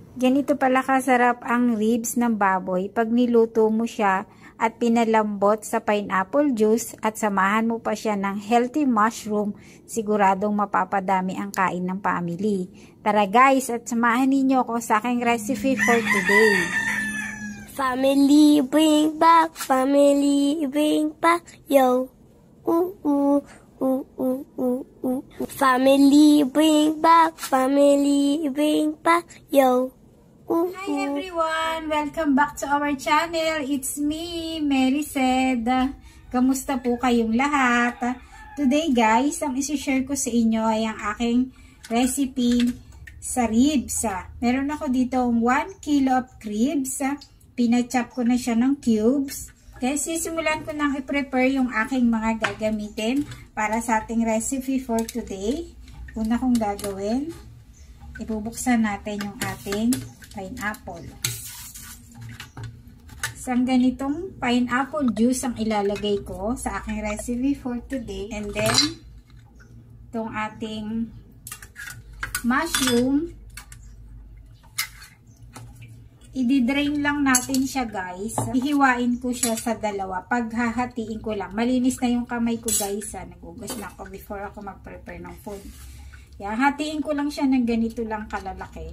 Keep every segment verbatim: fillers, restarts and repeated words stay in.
Ganito pala kasarap ang ribs ng baboy pag niluto mo siya at pinalambot sa pineapple juice at samahan mo pa siya ng healthy mushroom, siguradong mapapadami ang kain ng family. Tara guys, at samahan ninyo ako sa aking recipe for today. Family bring back, family bring back, yo. Ooh, ooh, ooh, ooh, ooh, ooh. Family bring back, family bring back, yo. Hi everyone! Welcome back to our channel. It's me, Mary said. Kamusta po kayong lahat? Today guys, ang isi-share ko sa inyo ay ang aking recipe sa ribs. Meron ako dito one kilo of ribs. Pinachop ko na siya ng cubes. Kaya sisimulan ko nang i-prepare yung aking mga gagamitin para sa ating recipe for today. Una kong gagawin, ibubuksan natin yung ating pineapple. Isang ganitong pineapple juice ang ilalagay ko sa aking recipe for today. And then, itong ating mushroom, i-drain lang natin siya guys. Ihiwain ko siya sa dalawa. Paghahatiin ko lang. Malinis na yung kamay ko guys. Nagugas na ako before ako mag-prepare ng food. Yan, hatiin ko lang siya ng ganito lang kalalaki.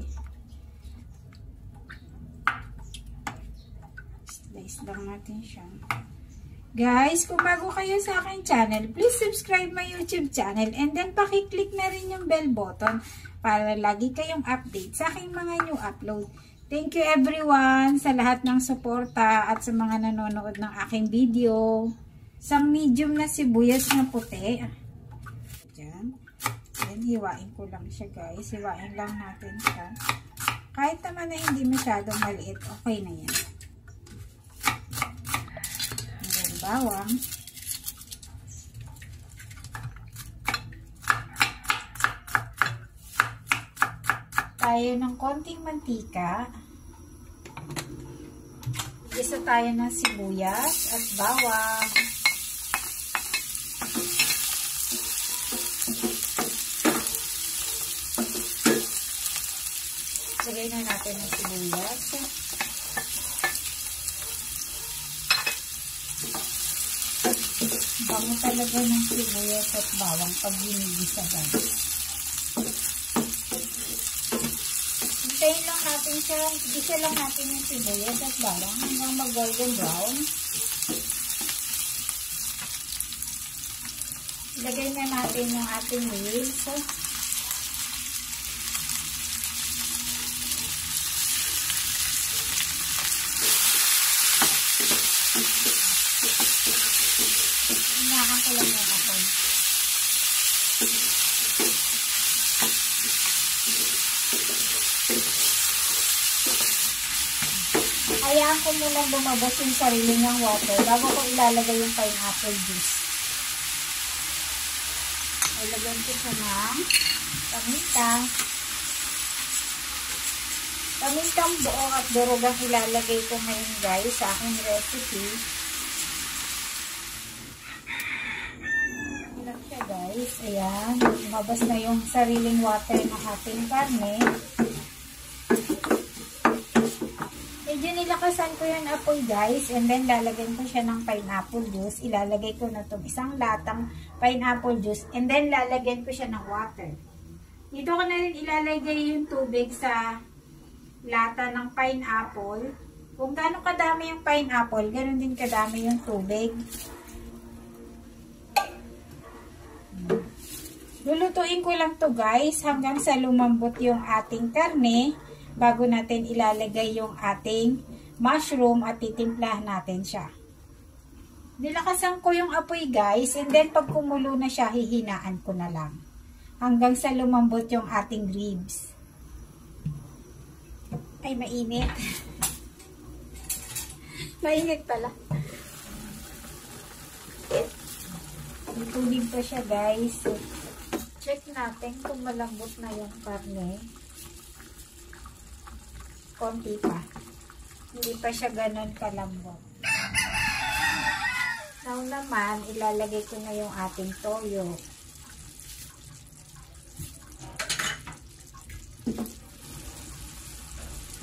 Slice lang natin siya. Guys, kung bago kayo sa aking channel, please subscribe my YouTube channel and then pakiclick na rin yung bell button para lagi kayong update sa aking mga new upload. Thank you everyone sa lahat ng suporta at sa mga nanonood ng aking video. Isang medium na sibuyas na puti. Diyan. Then, hiwain ko lang siya guys. Hiwain lang natin siya. Kahit naman na hindi masyadong maliit, okay na yan. And then, bawang. Tayo ng konting mantika. Isa tayo ng sibuyas at bawang. Lagay na natin ng sibuyas. Bango talaga ng sibuyas at bawang pag ginigisa guys. Hintayin lang natin siya, gisa lang natin yung sibuyas at bawang hanggang mag-golden brown. Ilagay na natin yung ating ribs. Hinakan ko lang yung apoy. Hayaan ko munang bumabas yung sarili ng water bago ko ilalagay yung pineapple juice. Ilagyan ko siya ng paminta. Pamintang buo at durog ang ilalagay ko ngayon guys sa aking recipe. Ilang siya guys. Ayan. Bumabas na yung sariling water ng ating karne. Medyo nilakasan ko yung apoy guys, and then lalagyan ko siya ng pineapple juice. Ilalagay ko na itong isang latang pineapple juice, and then lalagyan ko siya ng water. Dito ko na rin ilalagay yung tubig sa lata ng pineapple. Kung gaano kadami yung pineapple, ganoon din kadami yung tubig. Lulutuin ko lang to guys hanggang sa lumambot yung ating karne bago natin ilalagay yung ating mushroom at titimplahan natin siya. Nilakasan ko yung apoy guys, and then pag kumulo na siya, hihinaan ko na lang hanggang sa lumambot yung ating ribs. Ay, mainit. Mainit pala. May tubig pa siya guys. Check natin kung malambot na yung karne. Konti pa. Hindi pa siya ganun kalambot. Now naman, ilalagay ko na yung ating toyo.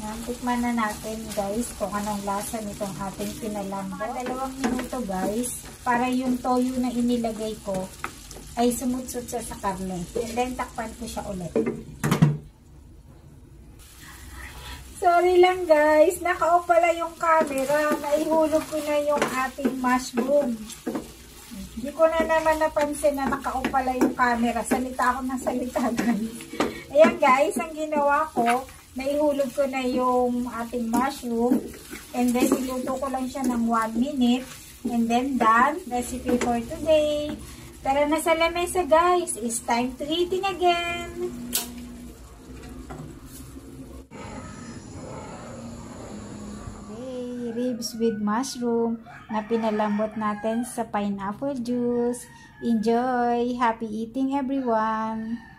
Yan, tikman na natin guys kung anong lasa nitong ating pinalambot. Mga dalawang minuto guys, para yung toyo na inilagay ko ay sumutsut siya sa karne. And then takpan ko siya ulit. Sorry lang guys, naka-off pala yung camera. Naihulog ko na yung ating mushroom. Hindi ko na naman napansin na naka-off pala yung camera. Salita ako ng salita guys. Ayan guys, ang ginawa ko, naihulog ko na yung ating mushroom. And then, niluto ko lang siya ng one minute. And then, done. Recipe for today. Tara na sa lamesa, guys. It's time to eating again. Okay, ribs with mushroom na pinalambot natin sa pineapple juice. Enjoy! Happy eating, everyone!